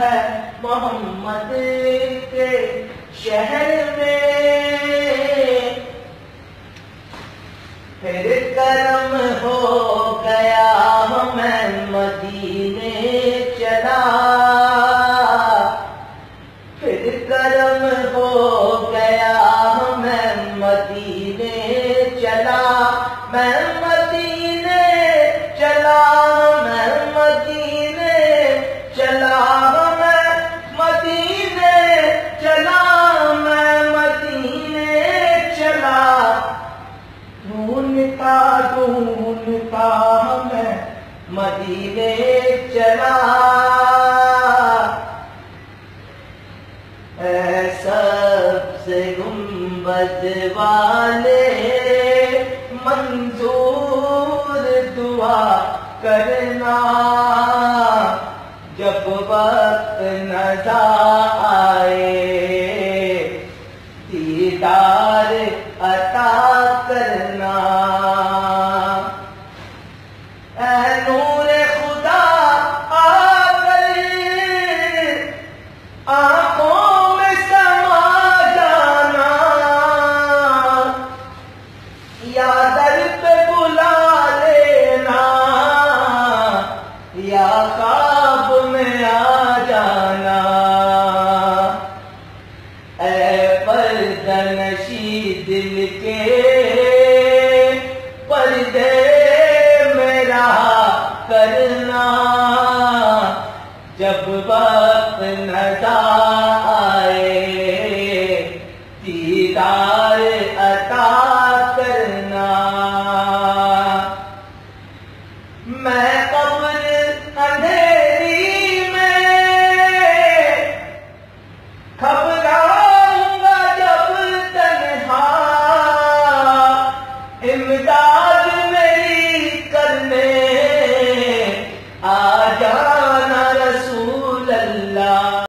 ہے محمد کے شہر میں، پھر کرم ہو گیا میں مدینے چلا، پھر کرم ہو گیا میں مدینے چلا، میں مدینے چلا، میں مدینے چلا، میں مدینے چلا، میں مدینے چلا، ڈھونڈتا ڈھونڈتا میں مدینے چلا، اے سبز گنبد والے منظور دعا کرنا، جب وقت نظر آئے دیدار عطا کرنا، اے نور خدا آ کر آنکھوں میں سما جانا، یا در پہ بلا لینا، یا خواب میں آ جانا، اے پردہ نشی دل کے پردے میں رہا کرنا، جب وقت نظر آئے دیدار عطا کرنا، میں قبر اندھیری میں گھبراؤں گا جب تنہا، امداد میری کرنے آ جا